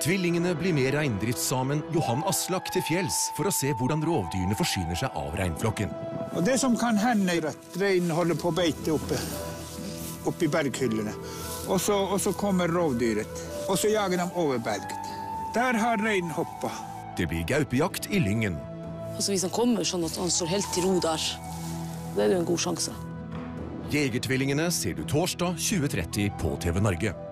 Tvillingene blir med reindriftssamen Johan Aslak til fjells for å se hvordan rovdyrene forsyner seg av reinflokken. Og det som kan hende er at reinen holder på å beite oppe i berghyllene. Og så kommer rovdyret, og så jager de over berget. Der har reinen hoppet. Det blir gaupejakt i Lyngen. Altså hvis han kommer sånn at han står helt i ro der, det er jo en god sjanse. Jegertvillingene ser du torsdag 20:30 på TV Norge.